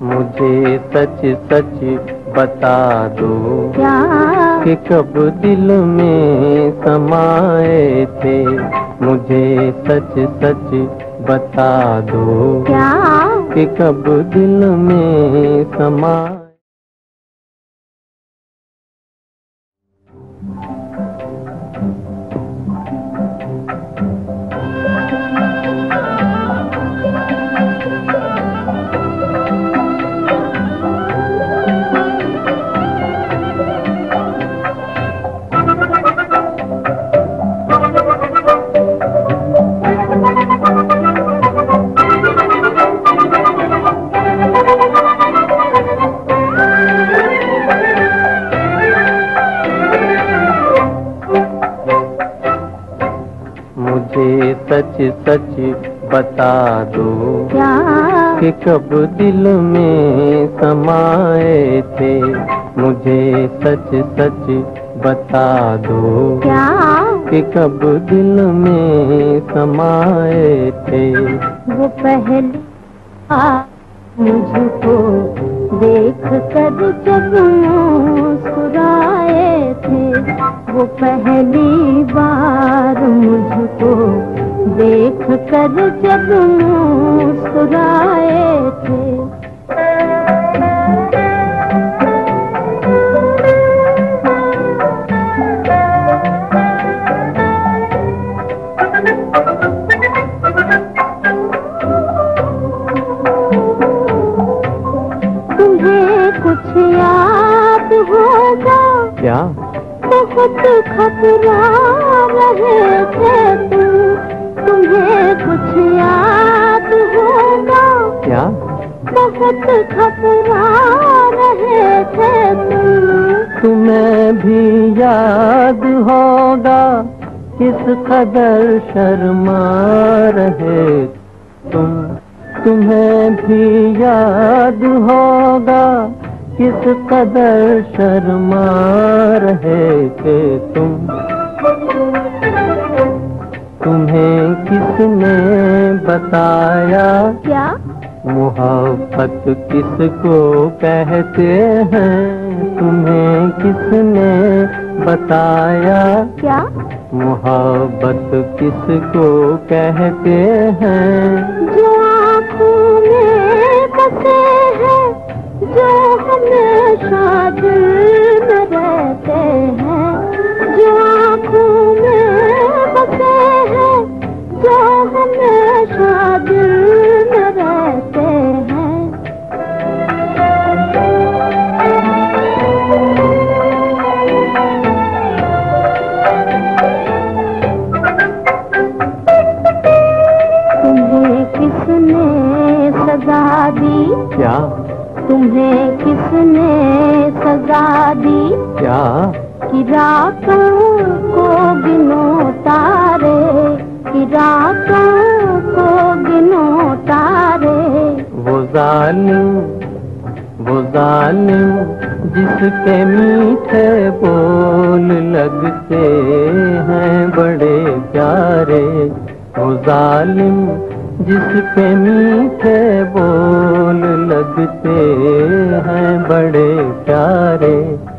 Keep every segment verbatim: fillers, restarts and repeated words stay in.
मुझे सच सच बता दो क्या कि कब दिल में समाए थे। मुझे सच सच बता दो क्या कि कब दिल में समाए। मुझे सच सच बता दो क्या कि कब दिल में समाए थे। मुझे सच सच बता दो क्या कि कब दिल में समाए थे। वो पहली बार मुझको देख कर जब मुस्कुराए थे। वो पहली बार मुझको देख कर जब मुस्कुराए थे। कुछ याद होगा क्या बहुत घबरा रहे थे तुम। तुम्हें कुछ याद होगा क्या बहुत घबरा रहे थे तुम। तुम्हें भी याद होगा किस कदर शर्मा रहे तुम। तुम्हें भी याद होगा किस कदर शर्मा रहे थे तुम। तुम्हें किसने बताया क्या मोहब्बत किसको कहते हैं। तुम्हें किसने बताया क्या मोहब्बत किसको कहते हैं। जो आँखों में बसे हैं, जो हमेशा दिल में रहते हैं। जो आँखों में बसे हैं, जो हमेशा दिल में रहते हैं। तुम्हें किसने सजा दी क्या तुम्हें किसने सजा दी क्या कि रातों को गिनो तारे। कि रातों को गिनो तारे। वो जालिम वो जालिम जिसके मीठे बोल लगते हैं बड़े प्यारे। वो जालिम जिसके मीठे बोल लगते हैं बड़े प्यारे।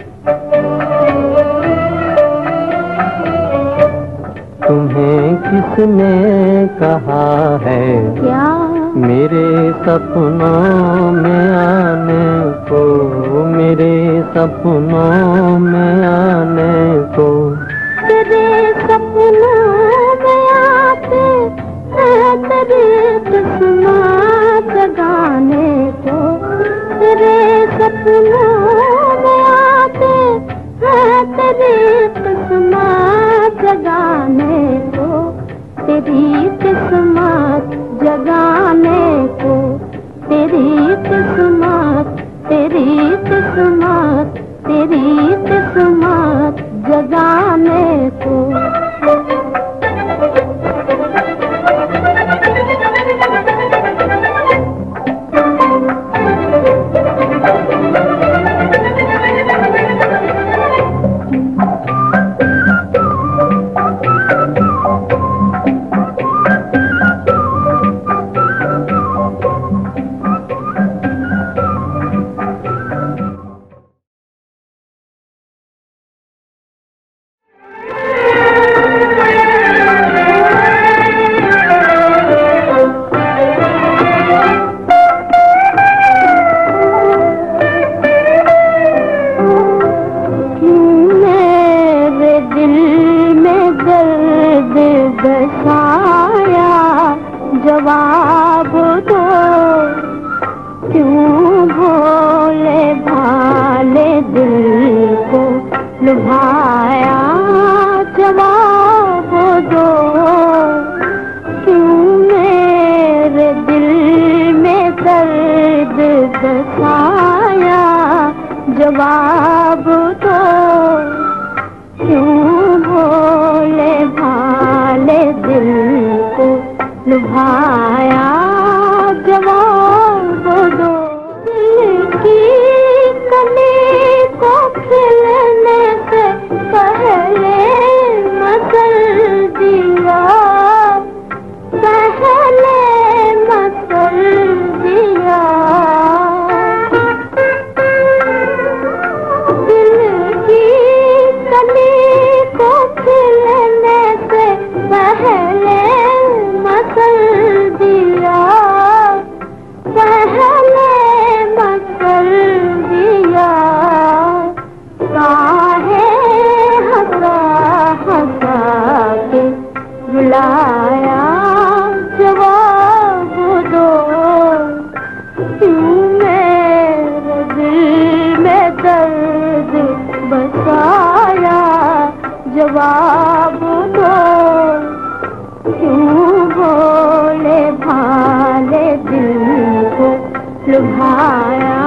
तुम्हें किसने कहा है क्या मेरे सपनों में आने को। मेरे सपनों में आने को। तेरे सपनों में आते हैं तेरे किस्मत जगाने को। तेरे सपनों में आते हैं तेरे किस्मत जगाने को। तेरी किस्मत जगाने को। तेरी किस्मत तेरी किस्मत तेरी किस्मत जगाने को। क्यों भोले भाले दिल को लुभाया, जवाब दो। क्यों मेरे दिल में दर्द बसाया, जवाब दो। क्यों भोले भाले दिल को लुभाया, जवाब दो। दिल की कली को खिलने से पहले मसल दिया, पहले मसल दिया। दिल की कली को खिलने से पहले मसल दिया, पहले मसल दिया। काहे हंसा हंसा के बुलाया, जवाब दो। क्यों मेरे दिल में दर्द बसाया, जवाब दो। क्यों भोले भाले दिल को लुभाया,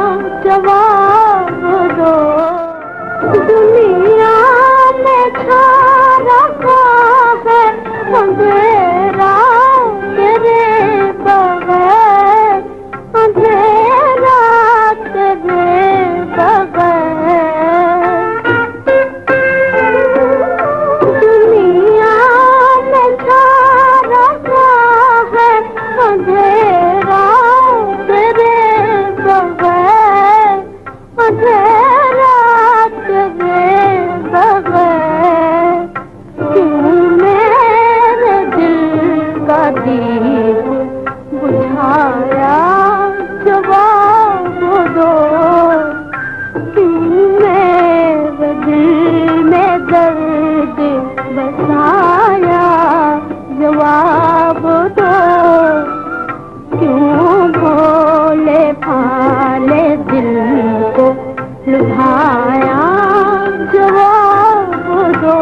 जवाब दो। दुनिया में छा रखा है अंधेरा तेरे बगैर, अंधेरा तेरे बगैर। दुनिया में छा रखा है अंधेरा तेरे बगैर, अंधेरा तेरे बगैर। क्यों मेरे दिल का दीप बुझाया, जवाब दो। क्यों मेरे दिल में दर्द बसाया, जवाब दो। क्यों भोले भाले दिल को लुभाया, जवाब दो।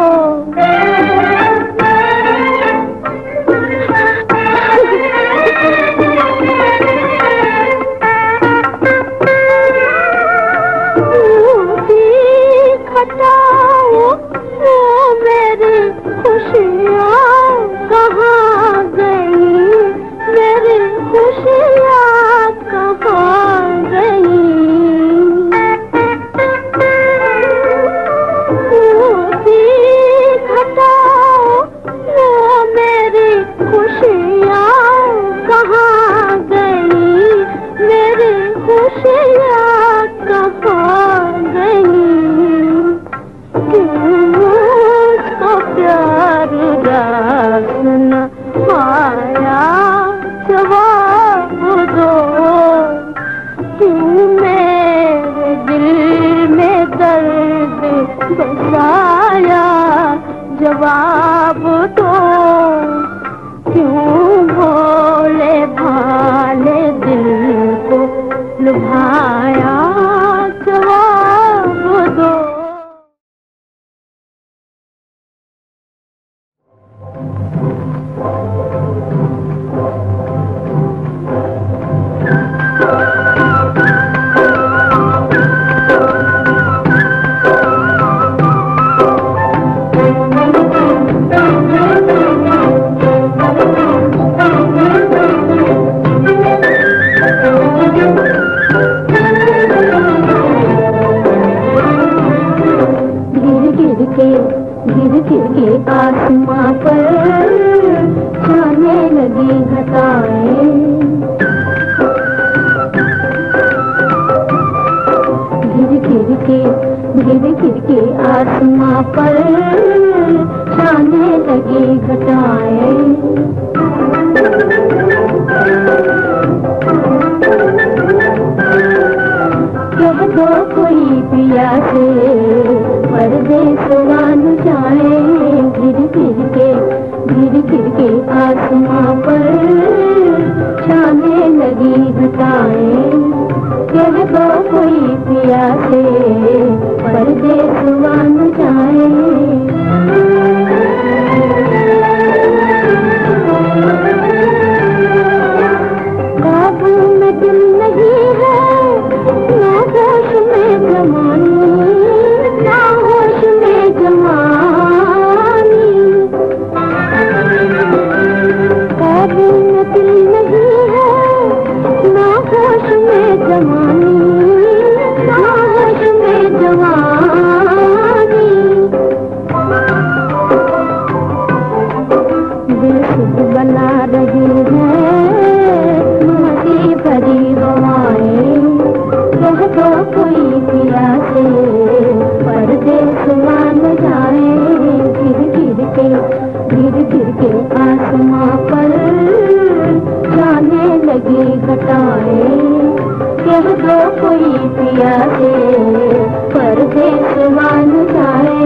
खटाओ वो मेरी खुशियाँ कहाँ गई, मेरी खुशियाँ कहाँ गई। घटाओ वो मेरी खुशियाँ कहाँ गई, मेरी खुशियाँ कहाँ गई। मुझको प्यार रस न आया, जवाब दो। क्यों मेरे दिल में दर्द बसाया, जवाब दो। क्यों भोले भाले दिल को लुभाया, जवाब दो। गिर गिर के आसमां पर छाने लगी घटाएं, गिर गिर के गिर गिर के आसमां पर छाने लगी घटाएं। कह दो कोई पिया से परदेसवा न जाए, गिर गिर के गिर गिर के आसमां पर छाने लगी घटाएं। जाए, कह दो कोई पिया से परदेसवा न जाए। काबू में दिल नहीं है, ना होश में जवानी, ना होश में जवानी। काबू में दिल नहीं है, ना होश में जवानी, ना होश में जवानी। दिल खुद बना रही है मस्ती भरी हवाएं, कह दो कोई पिया से परदेसवा न जाए। गिर गिर के गिर गिर के आसमां पर जाने लगी घटाएं, कह दो कोई पिया से परदेसवा न जाए।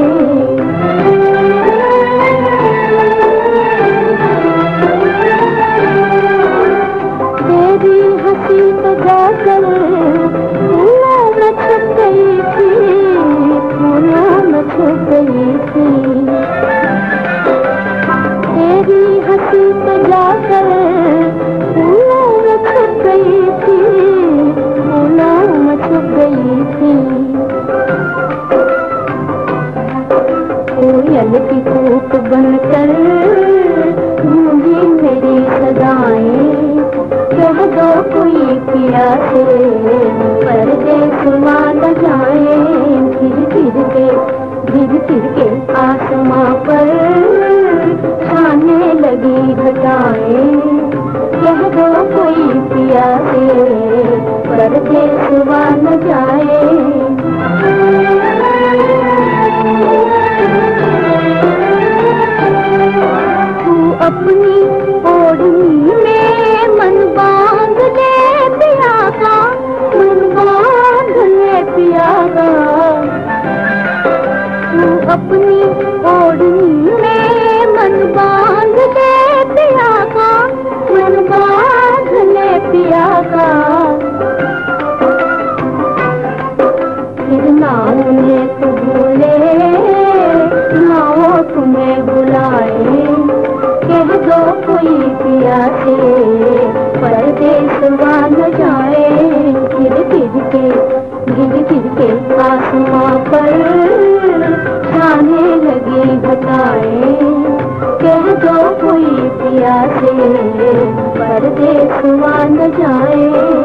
तेरी हंसी तो जाकर फूलों में छुप गई थी, फूलों में छुप गई थी। तेरी हंसी तो जाकर फूलों में छुप गई थी, फूलों में छुप गई थी। कोयल की कूक बनकर गूंजी मेरी सदाएं, कह दो कोई पिया से परदेसवा न जाए। गिर गिर के गिर गिर के आसमां पर छाने लगी घटाएं, कह दो कोई पिया से परदेसवा न जाए। तू अपनी ओढ़नी में मन बांध ले पिया का, मन बांध ले पिया का। तू अपनी ओढ़नी में मन बांध ले पिया का, मन बांध ले पिया का। फिर ना उन्हें तू भूले, ना वो तुम्हें बुलाए, कह दो कोई पिया से परदेसवा न जाए। गिर गिर के गिर गिर के आसमां पर छाने लगी घटाएं, कह दो कोई पिया से परदेसवा न जाए।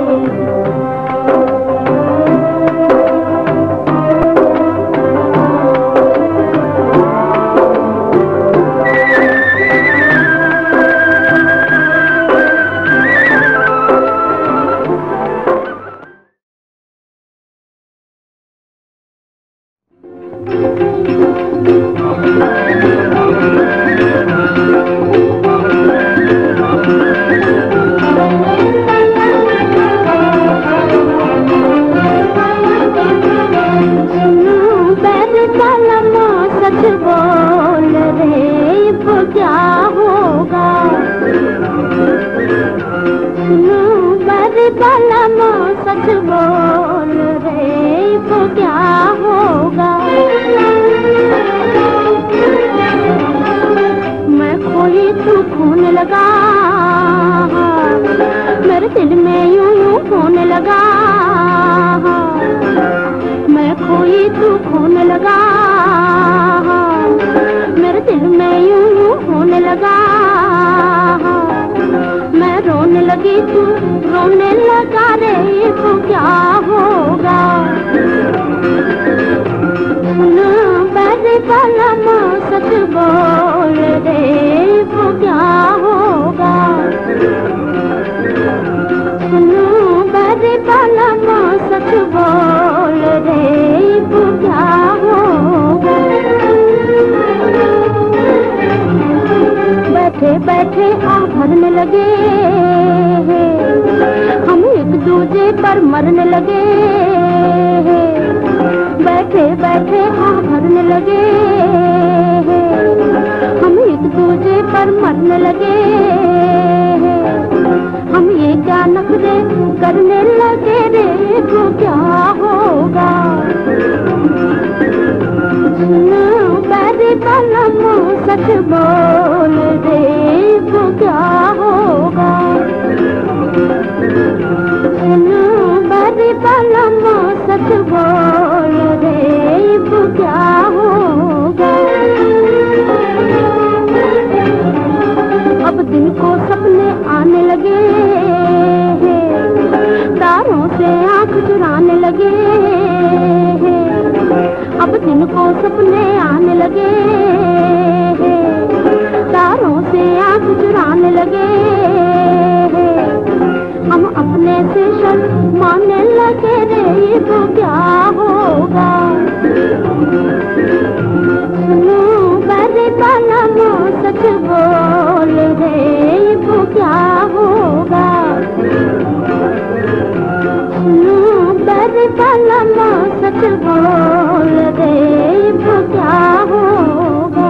बैठे बैठे आ भरने लगे, हम एक दूजे पर मरने लगे। बैठे बैठे आ भरने लगे, हम एक दूजे पर मरने लगे। हम ये क्या नखरे करने लगे रे, तो क्या होगा? बैरी बलम सच बोल रे, तो क्या होगा? बैरी बलम सच बोल रे, तो क्या होगा? अब दिन को सपने आने लगे, तारों से आंख चुराने लगे। अब दिन को सपने आने लगे, तारों से आंख चुराने लगे। हम अपने से शर्माने लगे रे, तो क्या होगा? सुनो बैरी बलम सच बोल रे, तो क्या होगा? सुनो बैरी बलम सच बोल रे, तो क्या होगा?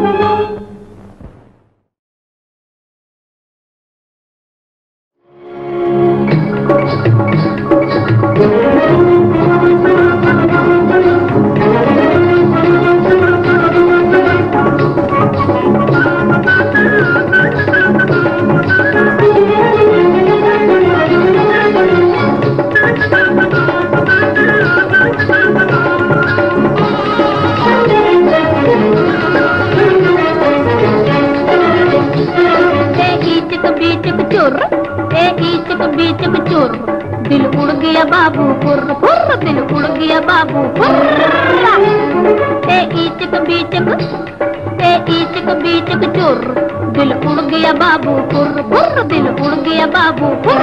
बीचक चुर, दिल उड़ गया बाबू फुर फुर, दिल उड़ गया बाबू फुर। ए ईचक बीचक, ए ईचक बीचक चुर, दिल उड़ गया बाबू फुर फुर, दिल उड़ गया बाबू फुर।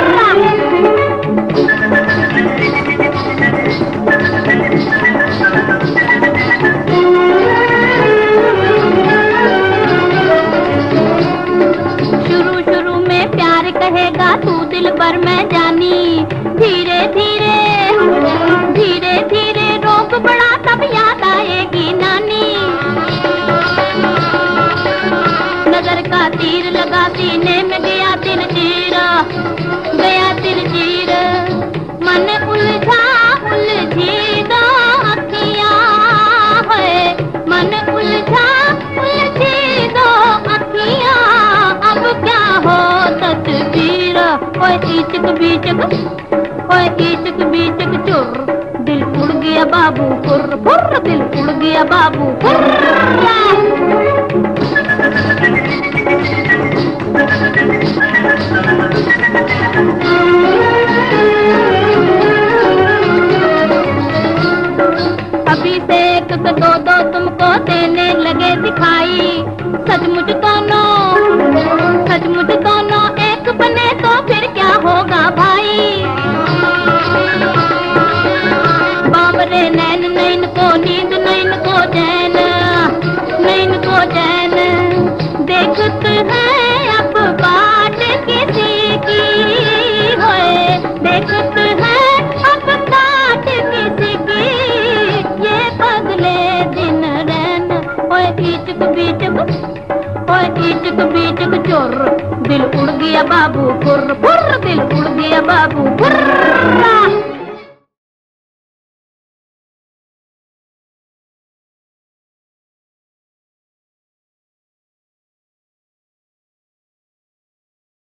कहेगा तू दिल पर मैं जानी, धीरे धीरे धीरे धीरे रोक बड़ा तब याद आएगी नानी। नजर का तीर लगा सीने में गया दिल चीर, गया दिल चीर। मन उलझा उलझी दो अखियां है, मन उलझा उलझी दो अखियां। अब क्या हो तस्वीर, ओए ईचक बीचक, ओए ईचक बीचक चुर, दिल उड़ गया बाबू फुर फुर, दिल उड़ गया बाबू फुर। अभी से एक दो दो तुमको देने लगे दिखाई, सचमुच दोनों सचमुच दोनों एक बने तो फिर क्या होगा भाई। बावरे नैन नैन को नींद, नैन को चैन, नैन को चैन। देखते हैं अब बाट किसी की होए, देखते हैं अब बाट किसी की। ये बदले दिन रैन, ओए ईचक बीचक, ओए ईचक बीचक चुर, दिल उड़ गया बाबू फुर फुर, दिल उड़ गया बाबू फुर।